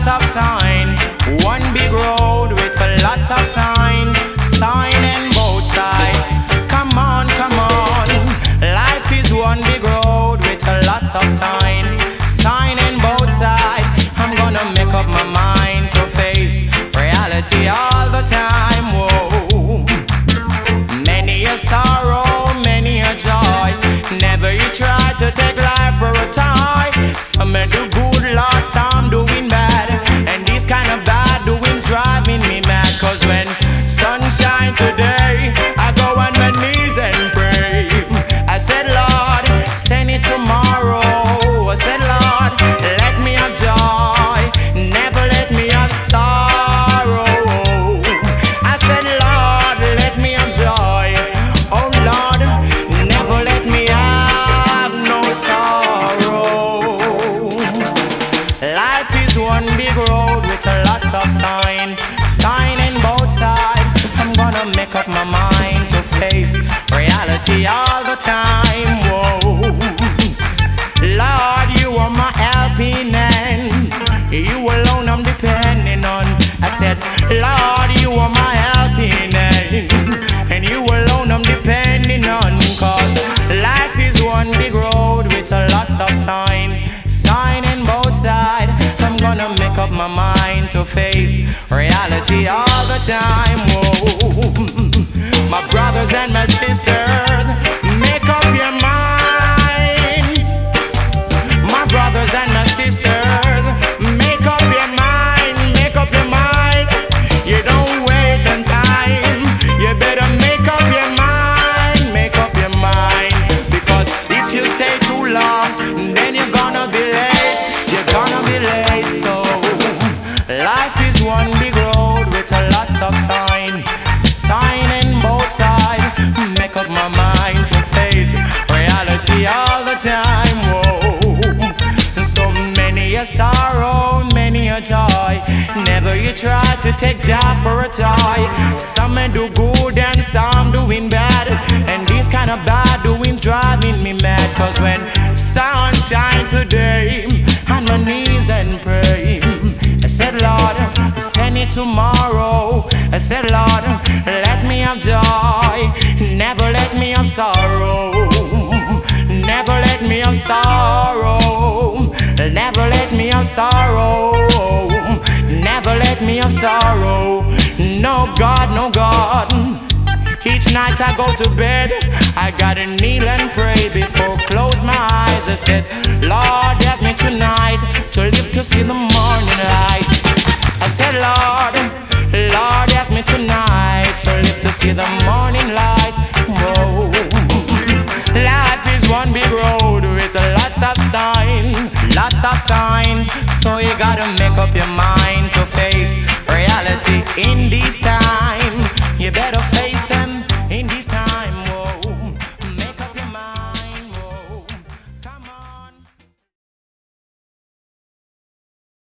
lots of sign. One big road with a lots of sign. Sign in both sides. Come on, come on. Life is one big road with a lots of sign. Sign in both sides. I'm gonna make up my mind to face reality all the time. Whoa. Many a sorrow, many a joy. Never you try to take life for a toy. Some may do good, Lord, some doing bad. And these kind of bad doings driving me mad. Cause when sunshine today, I go on my knees and pray. I said, Lord, send it tomorrow. I said, Lord, let me have joy. Never let me have sorrow. I said, Lord, let me have joy. Oh Lord, never let me have no sorrow. Life is one big road with a lots of sign. Sign in both sides. I'm gonna make up my mind to face reality all the time. Whoa. Lord, you are my helping hand. You alone I'm depending on. I said, Lord, you are my helping hand. And you alone I'm depending on. Cause life is one big road with a lots of sign. Sign in both sides. I'm gonna make up my mind to face reality all the time. Whoa. My brothers and my sisters, make up your mind. My brothers and my sisters, make up your mind. Make up your mind. You don't wait on time. You better make up your mind. Make up your mind. Because if you stay too long, then you're gonna be late. You're gonna be late. So life is one big road with a lots of sign. Sign in both sides. Make up my mind to face reality all the time. Whoa. So many a sorrow, many a joy. Never you try to take joy for a toy. Some may do good and some doing bad. And these kind of bad doings driving me mad. Cause when sunshine today, on my knees and pray. I said, Lord, send it tomorrow. I said, Lord, let me have joy. Never let me have sorrow. Never let me have sorrow. Never let me have sorrow. Never let me have sorrow. No God, no God. Each night I go to bed, I gotta kneel and pray before close my eyes. I said, Lord, help me tonight to live to see the morning light. I said, Lord, Lord, help me tonight to live to see the morning light. Whoa. Life is one big road with lots of sign, lots of sign. So you gotta make up your mind to face reality in this time. You better